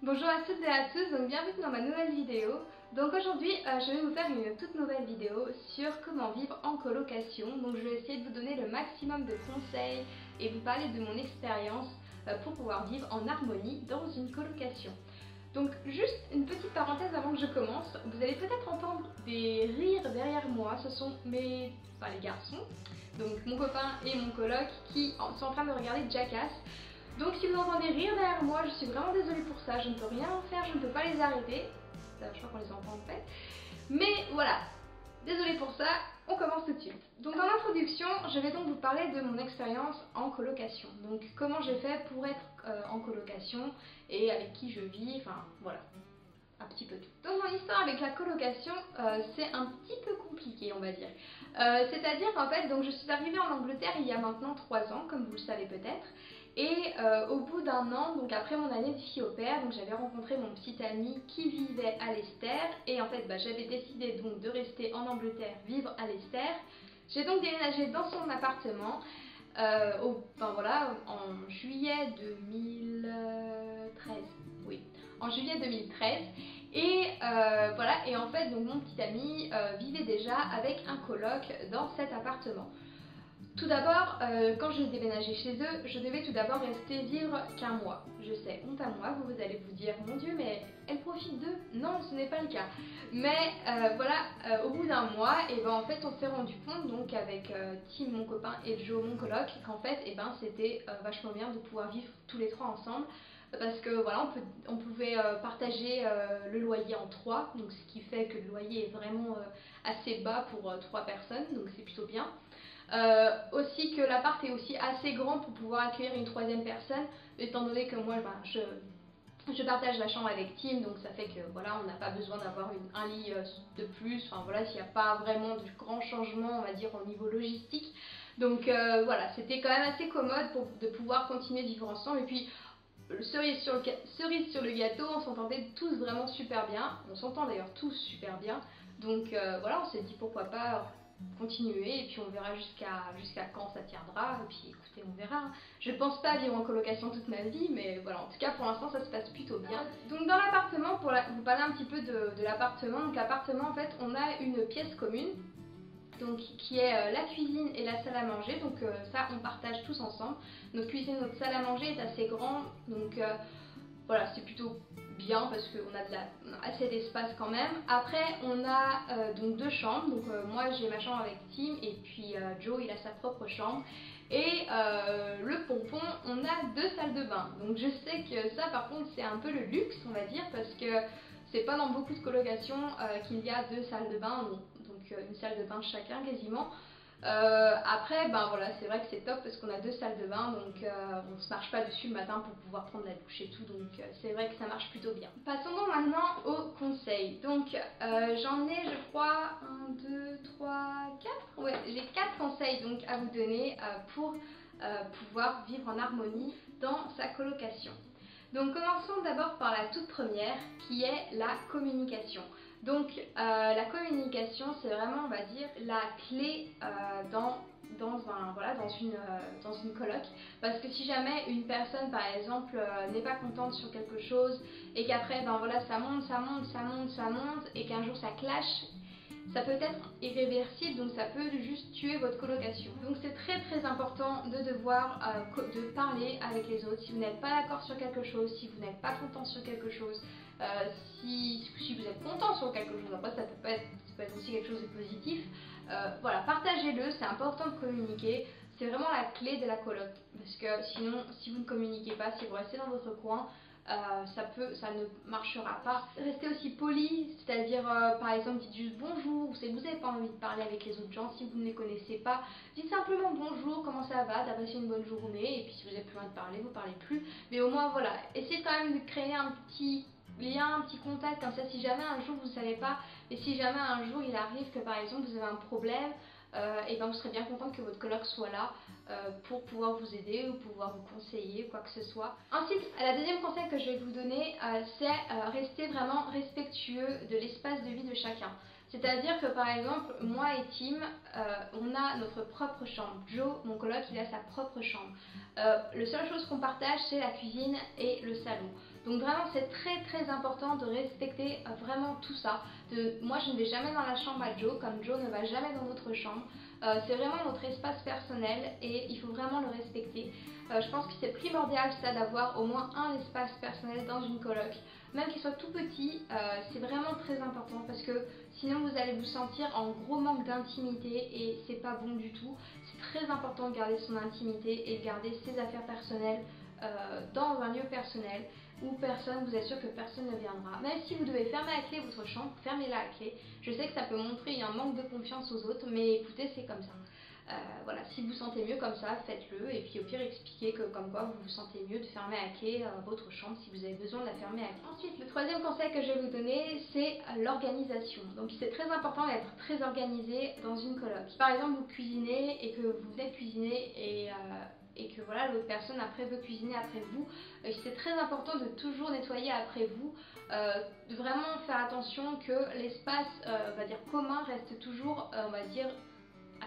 Bonjour à toutes et à tous, donc bienvenue dans ma nouvelle vidéo. Donc aujourd'hui je vais vous faire une toute nouvelle vidéo sur comment vivre en colocation. Donc je vais essayer de vous donner le maximum de conseils et vous parler de mon expérience pour pouvoir vivre en harmonie dans une colocation. Donc juste une petite parenthèse avant que je commence, vous allez peut-être entendre des rires derrière moi, ce sont les garçons, donc mon copain et mon coloc qui sont en train de regarder Jackass. Donc si vous entendez rire derrière moi, je suis vraiment désolée pour ça, je ne peux rien en faire, je ne peux pas les arrêter. Je crois qu'on les entend en fait. Mais voilà, désolée pour ça, on commence tout de suite. Donc dans l'introduction, je vais donc vous parler de mon expérience en colocation. Donc comment j'ai fait pour être en colocation et avec qui je vis, enfin voilà. Un petit peu tout. Donc mon histoire avec la colocation, c'est un petit peu compliqué on va dire. C'est-à-dire qu'en fait, donc je suis arrivée en Angleterre il y a maintenant 3 ans, comme vous le savez peut-être. Et au bout d'un an, donc après mon année de fille au père, donc j'avais rencontré mon petit ami qui vivait à Leicester. Et en fait, j'avais décidé donc de rester en Angleterre, vivre à Leicester. J'ai donc déménagé dans son appartement. En juillet 2013, oui, en juillet 2013, et voilà, et en fait donc mon petit ami vivait déjà avec un coloc dans cet appartement. Tout d'abord, quand j'ai déménagé chez eux, je devais tout d'abord rester vivre qu'un mois. Je sais, honte à moi, vous allez vous dire, mon Dieu, mais elle profite d'eux. Non, ce n'est pas le cas. Mais au bout d'un mois, et en fait, on s'est rendu compte, donc avec Tim, mon copain, et Joe, mon coloc, qu'en fait, c'était vachement bien de pouvoir vivre tous les trois ensemble. Parce que voilà, on pouvait partager le loyer en 3, donc ce qui fait que le loyer est vraiment assez bas pour 3 personnes, donc c'est plutôt bien. Aussi que l'appart est aussi assez grand pour pouvoir accueillir une 3e personne, étant donné que moi je partage la chambre avec Tim, donc ça fait que voilà, on n'a pas besoin d'avoir un lit de plus, enfin voilà, s'il n'y a pas vraiment de grands changements on va dire au niveau logistique. Donc voilà, c'était quand même assez commode de pouvoir continuer de vivre ensemble. Et puis cerise sur le gâteau, on s'entendait tous vraiment super bien, on s'entend d'ailleurs tous super bien. Donc voilà, on s'est dit pourquoi pas continuer et puis on verra jusqu'à quand ça tiendra. Et puis écoutez, on verra. Je pense pas vivre en colocation toute ma vie, mais voilà, en tout cas pour l'instant ça se passe plutôt bien. Donc dans l'appartement, pour vous parler un petit peu de l'appartement, donc l'appartement en fait on a une pièce commune, donc qui est la cuisine et la salle à manger, donc ça on partage tous ensemble. Notre cuisine, notre salle à manger est assez grande, donc voilà, c'est plutôt bien parce qu'on a assez d'espace quand même. Après on a donc 2 chambres, donc moi j'ai ma chambre avec Tim et puis Joe il a sa propre chambre. Et le pompon, on a 2 salles de bain. Donc je sais que ça par contre c'est un peu le luxe on va dire, parce que c'est pas dans beaucoup de colocations qu'il y a 2 salles de bain, donc une salle de bain chacun quasiment. Après, voilà, c'est vrai que c'est top parce qu'on a 2 salles de bain, donc on ne se marche pas dessus le matin pour pouvoir prendre la douche et tout, donc c'est vrai que ça marche plutôt bien. Passons donc maintenant aux conseils. Donc j'en ai, je crois, 1, 2, 3, 4. Ouais, j'ai 4 conseils donc à vous donner pour pouvoir vivre en harmonie dans sa colocation. Donc commençons d'abord par la toute première qui est la communication. Donc la communication c'est vraiment on va dire la clé dans une coloc, parce que si jamais une personne par exemple n'est pas contente sur quelque chose et qu'après ça monte et qu'un jour ça clash, ça peut être irréversible, donc ça peut juste tuer votre colocation. Donc c'est très important de devoir de parler avec les autres. Si vous n'êtes pas d'accord sur quelque chose, si vous n'êtes pas content sur quelque chose, si vous êtes content sur quelque chose, après ça peut être aussi quelque chose de positif. Voilà, partagez-le, c'est important de communiquer. C'est vraiment la clé de la coloc, parce que sinon si vous ne communiquez pas, si vous restez dans votre coin, ça ne marchera pas. Restez aussi poli, c'est-à-dire par exemple dites juste bonjour. Vous n'avez pas envie de parler avec les autres gens si vous ne les connaissez pas, dites simplement bonjour, comment ça va, t'as passé une bonne journée, et puis si vous n'avez plus envie de parler, vous parlez plus. Mais au moins voilà, essayez quand même de créer un petit lien, un petit contact, comme ça si jamais un jour vous ne savez pas, et si jamais un jour il arrive que par exemple vous avez un problème, et vous serez bien contente que votre coloc soit là pour pouvoir vous aider ou pouvoir vous conseiller ou quoi que ce soit. Ensuite, la deuxième conseil que je vais vous donner, c'est rester vraiment respectueux de l'espace de vie de chacun. C'est-à-dire que par exemple, moi et Tim, on a notre propre chambre. Joe, mon coloc, il a sa propre chambre. La seule chose qu'on partage, c'est la cuisine et le salon. Donc vraiment, c'est très important de respecter vraiment tout ça. Moi, je ne vais jamais dans la chambre à Joe, comme Joe ne va jamais dans notre chambre. C'est vraiment notre espace personnel et il faut vraiment le respecter. Je pense que c'est primordial ça d'avoir au moins un espace personnel dans une coloc. Même qu'il soit tout petit, c'est vraiment très important parce que sinon vous allez vous sentir en gros manque d'intimité et c'est pas bon du tout. C'est très important de garder son intimité et de garder ses affaires personnelles dans un lieu personnel où personne, vous assure que personne ne viendra. Même si vous devez fermer à clé votre chambre, fermez-la à clé. Je sais que ça peut montrer un manque de confiance aux autres, mais écoutez, c'est comme ça. Voilà, si vous vous sentez mieux comme ça, faites-le et puis au pire expliquez que comme quoi vous vous sentez mieux de fermer à clé votre chambre si vous avez besoin de la fermer à clé. Ensuite, le troisième conseil que je vais vous donner, c'est l'organisation. Donc c'est très important d'être très organisé dans une coloc. Si par exemple vous cuisinez et que vous venez de cuisiner et que voilà, l'autre personne après veut cuisiner après vous, c'est très important de toujours nettoyer après vous, de vraiment faire attention que l'espace on va dire commun reste toujours on va dire à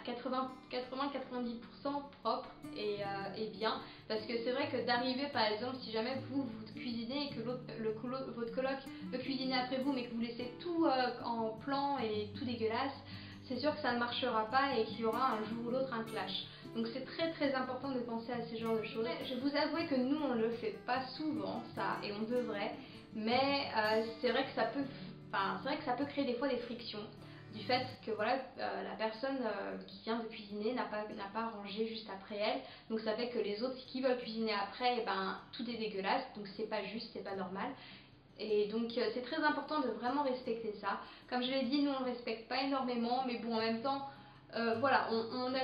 80-90% propre et bien, parce que c'est vrai que d'arriver par exemple si jamais vous cuisinez et que votre coloc veut cuisiner après vous mais que vous laissez tout en plan et tout dégueulasse, c'est sûr que ça ne marchera pas et qu'il y aura un jour ou l'autre un clash. Donc c'est très important de penser à ce genre de choses. Je vais vous avouer que nous on le fait pas souvent ça et on devrait, mais c'est vrai que ça peut créer des fois des frictions du fait que voilà, la personne qui vient de cuisiner n'a pas rangé juste après elle, donc ça fait que les autres qui veulent cuisiner après, et ben, tout est dégueulasse, donc c'est pas juste, c'est pas normal. Et donc c'est très important de vraiment respecter ça. Comme je l'ai dit, nous on ne respecte pas énormément, mais bon en même temps, voilà, on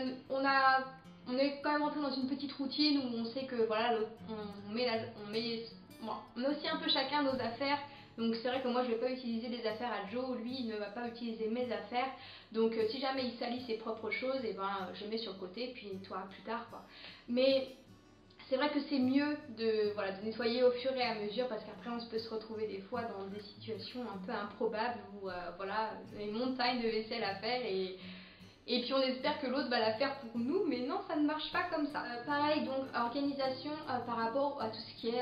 est quand même rentré dans une petite routine où on sait que voilà, on met aussi un peu chacun nos affaires. Donc c'est vrai que moi je ne vais pas utiliser les affaires à Joe, lui il ne va pas utiliser mes affaires. Donc si jamais il salit ses propres choses, et ben je les mets sur le côté puis il nettoie plus tard quoi. Mais c'est vrai que c'est mieux voilà, de nettoyer au fur et à mesure parce qu'après on peut se retrouver des fois dans des situations un peu improbables où voilà, des montagnes de vaisselle à faire et puis on espère que l'autre va la faire pour nous, mais non, ça ne marche pas comme ça. Pareil, donc organisation par rapport à tout ce qui est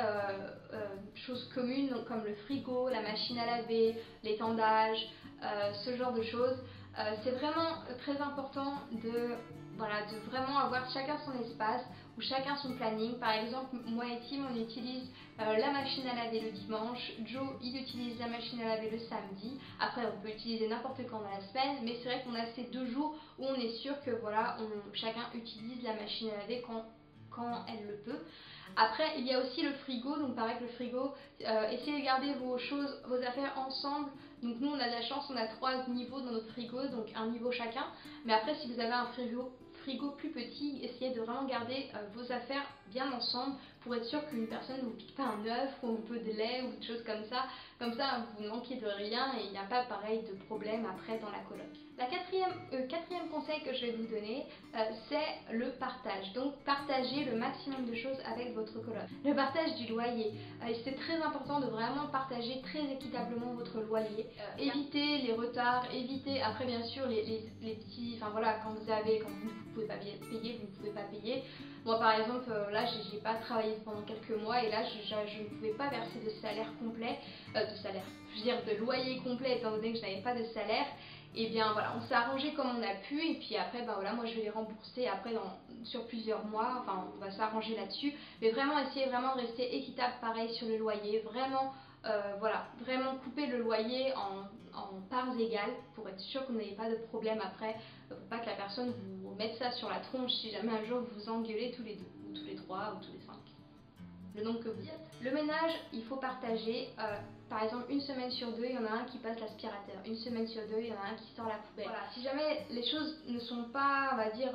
choses communes, donc comme le frigo, la machine à laver, l'étendage, ce genre de choses. C'est vraiment très important voilà, de vraiment avoir chacun son espace ou chacun son planning. Par exemple, moi et Tim, on utilise la machine à laver le dimanche, Joe il utilise la machine à laver le samedi. Après on peut utiliser n'importe quand dans la semaine, mais c'est vrai qu'on a ces 2 jours où on est sûr que voilà, chacun utilise la machine à laver quand elle le peut. Après il y a aussi le frigo, donc pareil que le frigo, essayez de garder vos affaires ensemble. Donc nous on a de la chance, on a 3 niveaux dans notre frigo, donc un niveau chacun. Mais après si vous avez un frigo plus petit, essayez de vraiment garder vos affaires bien ensemble pour être sûr qu'une personne ne vous pique pas un œuf ou un peu de lait ou des choses comme ça. Comme ça vous ne manquez de rien et il n'y a pas pareil de problème après dans la coloc. La quatrième conseil que je vais vous donner, c'est le partage. Donc partagez le maximum de choses avec votre coloc. Le partage du loyer. C'est très important de vraiment partager très équitablement votre loyer. Évitez les retards, évitez après bien sûr les petits, enfin voilà, quand vous ne pouvez pas payer, vous ne pouvez pas payer. Moi par exemple, là j'ai pas travaillé pendant quelques mois et là je ne pouvais pas verser de salaire complet, je veux dire de loyer complet étant donné que je n'avais pas de salaire. Et bien voilà, on s'est arrangé comme on a pu et puis après ben voilà, moi je vais les rembourser après sur plusieurs mois, enfin on va s'arranger là-dessus. Mais vraiment essayez vraiment de rester équitable pareil sur le loyer, vraiment voilà, vraiment couper le loyer en parts égales pour être sûr que vous n'ayez pas de problème après, pour pas que la personne vous mette ça sur la tronche si jamais un jour vous vous engueulez tous les 2 ou tous les 3 ou tous les 5. Le nombre que vous êtes. Le ménage, il faut partager. Par exemple, une semaine sur 2, il y en a un qui passe l'aspirateur. Une semaine sur 2, il y en a un qui sort la poubelle. Voilà. Si jamais les choses ne sont pas, on va dire,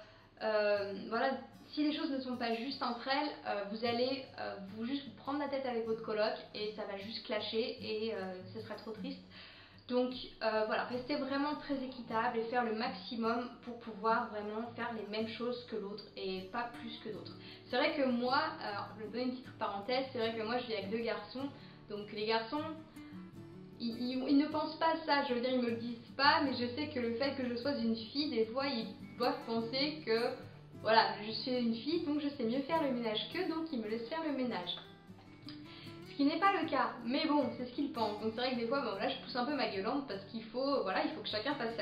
voilà, si les choses ne sont pas justes entre elles, vous allez juste vous prendre la tête avec votre coloc et ça va juste clasher et ce sera trop triste. Donc voilà, restez vraiment très équitable et faire le maximum pour pouvoir vraiment faire les mêmes choses que l'autre et pas plus que d'autres. C'est vrai que moi, alors je vais donner une petite parenthèse, c'est vrai que moi je vis avec 2 garçons, donc les garçons, ils ne pensent pas ça, je veux dire, ils me le disent pas, mais je sais que le fait que je sois une fille, des fois ils doivent penser que voilà, je suis une fille donc je sais mieux faire le ménage qu'eux, donc ils me laissent faire le ménage. Ce qui n'est pas le cas, mais bon, c'est ce qu'ils pensent. Donc c'est vrai que des fois, bon, là je pousse un peu ma gueulante parce qu'il faut, voilà, il faut que chacun fasse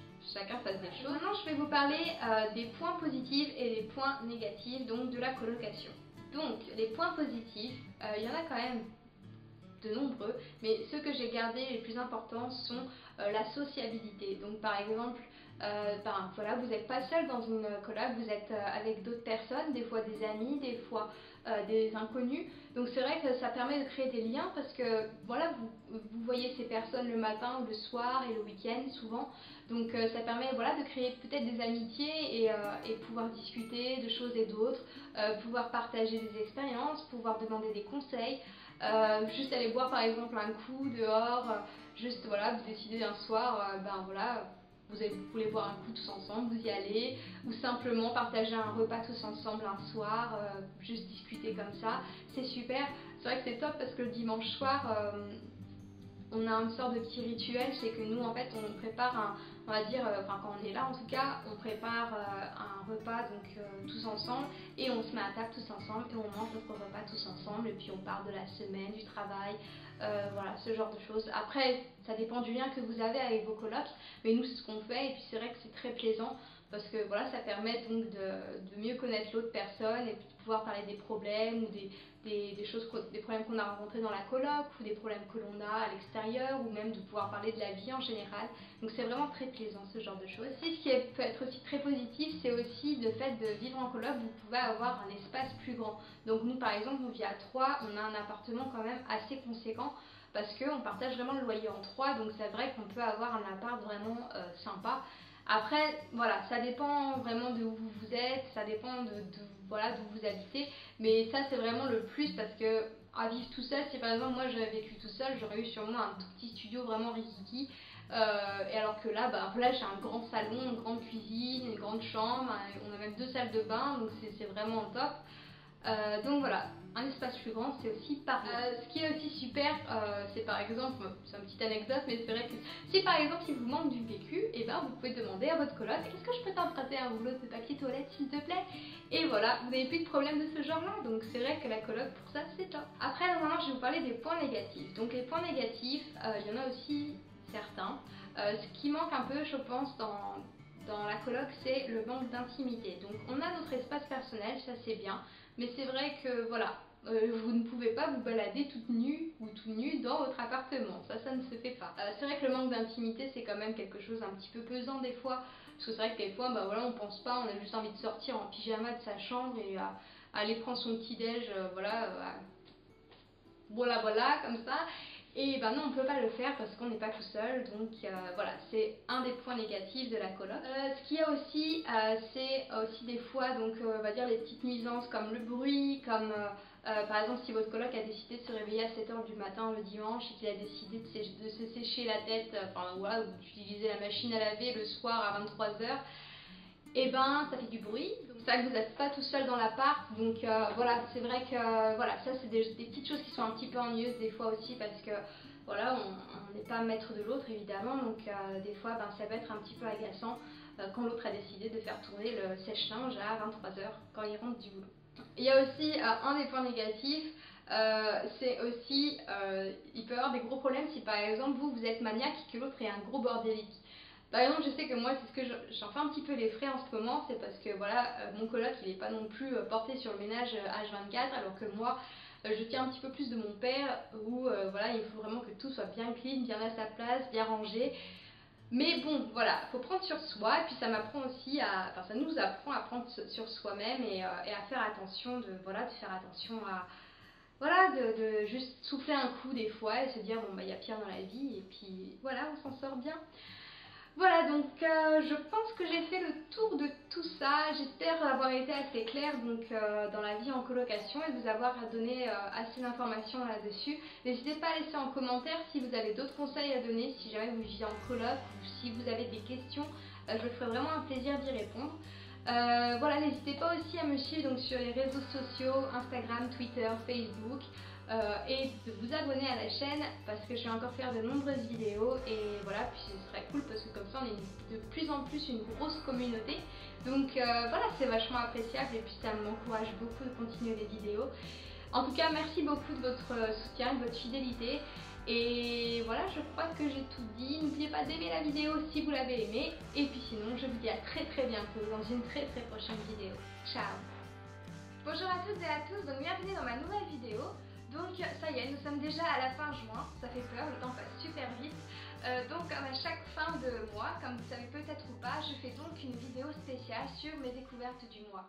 des choses. Maintenant je vais vous parler des points positifs et des points négatifs donc de la colocation. Donc les points positifs, il y en a quand même de nombreux, mais ceux que j'ai gardés les plus importants sont la sociabilité. Donc par exemple, voilà, vous n'êtes pas seul dans une coloc, vous êtes avec d'autres personnes, des fois des amis, des fois des inconnus. Donc c'est vrai que ça permet de créer des liens parce que voilà, vous voyez ces personnes le matin ou le soir et le week-end souvent. Donc ça permet voilà, de créer peut-être des amitiés et pouvoir discuter de choses et d'autres, pouvoir partager des expériences, pouvoir demander des conseils. Juste aller boire par exemple un coup dehors, juste voilà, vous décidez un soir, ben voilà, vous voulez boire un coup tous ensemble, vous y allez, ou simplement partager un repas tous ensemble un soir, juste discuter comme ça, c'est super. C'est vrai que c'est top parce que le dimanche soir, on a une sorte de petit rituel, c'est que nous en fait on prépare on va dire, enfin quand on est là en tout cas, on prépare un repas donc tous ensemble et on se met à table tous ensemble et on mange notre repas tous ensemble et puis on parle de la semaine, du travail, voilà ce genre de choses. Après ça dépend du lien que vous avez avec vos colocs, mais nous c'est ce qu'on fait et puis c'est vrai que c'est très plaisant parce que voilà ça permet donc de mieux connaître l'autre personne et puis de pouvoir parler des problèmes ou des problèmes qu'on a rencontrés dans la coloc ou des problèmes que l'on a à l'extérieur ou même de pouvoir parler de la vie en général. Donc c'est vraiment très plaisant ce genre de choses. Et ce qui peut être aussi très positif, c'est aussi le fait de vivre en coloc, vous pouvez avoir un espace plus grand. Donc nous par exemple on vit à 3, on a un appartement quand même assez conséquent parce qu'on partage vraiment le loyer en 3, donc c'est vrai qu'on peut avoir un appart vraiment sympa. Après, voilà, ça dépend vraiment de où vous êtes, ça dépend voilà, d'où vous habitez, mais ça c'est vraiment le plus parce que à vivre tout seul, si par exemple moi j'avais vécu tout seul, j'aurais eu sûrement un tout petit studio vraiment rikiki, et alors que là, bah, là j'ai un grand salon, une grande cuisine, une grande chambre, on a même 2 salles de bain, donc c'est vraiment top. Donc voilà, un espace plus grand, c'est aussi pas rien. Ce qui est aussi super, c'est par exemple, c'est une petite anecdote, mais c'est vrai que si par exemple il vous manque du PQ, et ben vous pouvez demander à votre coloc, est-ce que je peux t'emprunter un rouleau de papier toilette s'il te plaît? Et voilà, vous n'avez plus de problème de ce genre-là, donc c'est vrai que la coloc pour ça c'est top. Après, maintenant je vais vous parler des points négatifs. Donc les points négatifs, il y en a aussi certains. Ce qui manque un peu, je pense, dans la coloc, c'est le manque d'intimité. Donc on a notre espace personnel, ça c'est bien, mais c'est vrai que voilà, vous ne pouvez pas vous balader toute nue ou tout nu dans votre appartement, ça ne se fait pas. C'est vrai que le manque d'intimité c'est quand même quelque chose un petit peu pesant des fois, parce que c'est vrai que des fois bah, voilà, on pense pas, on a juste envie de sortir en pyjama de sa chambre et aller prendre son petit déj, voilà, voilà comme ça. Et ben non, on ne peut pas le faire parce qu'on n'est pas tout seul, donc voilà, c'est un des points négatifs de la coloc. Ce qu'il y a aussi, c'est aussi des fois, donc on va dire les petites nuisances comme le bruit, comme par exemple si votre coloc a décidé de se réveiller à 7h du matin le dimanche et qu'il a décidé de se sécher la tête, enfin voilà, ou d'utiliser la machine à laver le soir à 23h, et ben ça fait du bruit, donc ça que vous n'êtes pas tout seul dans l'appart, donc voilà, c'est vrai que voilà, ça c'est des petites choses qui sont un petit peu ennuyeuses des fois aussi parce que voilà, on n'est pas maître de l'autre évidemment, donc des fois ben, ça peut être un petit peu agaçant quand l'autre a décidé de faire tourner le sèche-linge à 23h quand il rentre du boulot. Il y a aussi un des points négatifs, c'est aussi, il peut y avoir des gros problèmes si par exemple vous êtes maniaque et que l'autre est un gros bordélique. Par exemple, je sais que moi, c'est ce que j'en fais un petit peu les frais en ce moment, c'est parce que voilà, mon coloc il n'est pas non plus porté sur le ménage H24, alors que moi, je tiens un petit peu plus de mon père, où voilà, il faut vraiment que tout soit bien clean, bien à sa place, bien rangé. Mais bon, voilà, il faut prendre sur soi, et puis ça m'apprend aussi enfin ça nous apprend à prendre sur soi-même et à faire attention, voilà, de faire attention à, voilà, de juste souffler un coup des fois et se dire bon bah il y a pire dans la vie, et puis voilà, on s'en sort bien. Voilà, donc je pense que j'ai fait le tour de tout ça. J'espère avoir été assez claire donc, dans la vie en colocation et vous avoir donné assez d'informations là-dessus. N'hésitez pas à laisser en commentaire si vous avez d'autres conseils à donner, si jamais vous vivez en coloc ou si vous avez des questions. Je me ferai vraiment un plaisir d'y répondre. Voilà, n'hésitez pas aussi à me suivre donc, sur les réseaux sociaux, Instagram, Twitter, Facebook. Et de vous abonner à la chaîne parce que je vais encore faire de nombreuses vidéos et voilà, puis ce serait cool parce que comme ça on est de plus en plus une grosse communauté, donc voilà, c'est vachement appréciable et puis ça m'encourage beaucoup de continuer les vidéos. En tout cas, merci beaucoup de votre soutien, de votre fidélité et voilà, je crois que j'ai tout dit. N'oubliez pas d'aimer la vidéo si vous l'avez aimée et puis sinon je vous dis à très bientôt dans une très prochaine vidéo. Ciao. Bonjour à toutes et à tous, donc bienvenue dans ma nouvelle vidéo. Donc ça y est, nous sommes déjà à la fin juin, ça fait peur, le temps passe super vite. Donc comme à chaque fin de mois, comme vous savez peut-être ou pas, je fais donc une vidéo spéciale sur mes découvertes du mois.